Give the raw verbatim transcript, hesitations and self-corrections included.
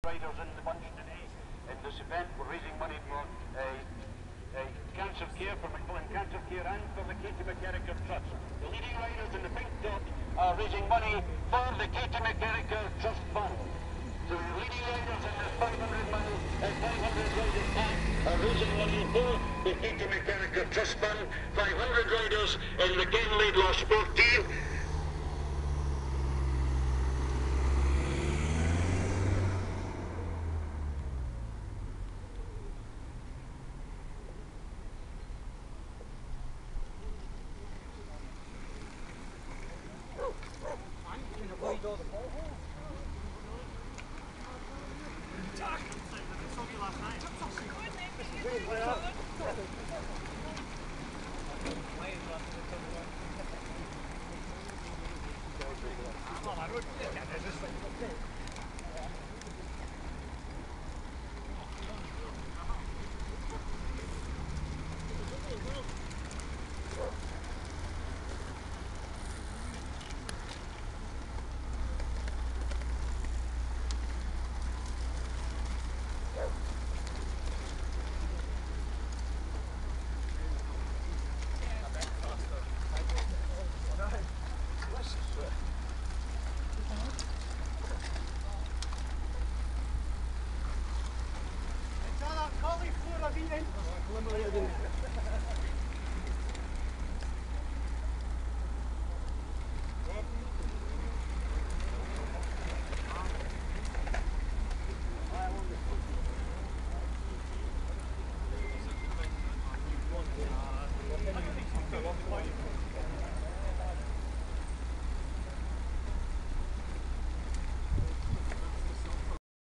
riders in the bunch today. In this event, we're raising money for uh, uh, cancer care, for Macmillan Cancer Care, and for the Katie McGarricker Trust. The leading riders in the pink top are raising money for the Katie McGarricker Trust Fund. The leading riders in this five hundred mile and five hundred rider pack are raising money for the Katie McGarricker Trust Fund. five hundred riders in the laidlaw sportive. I'm on my road.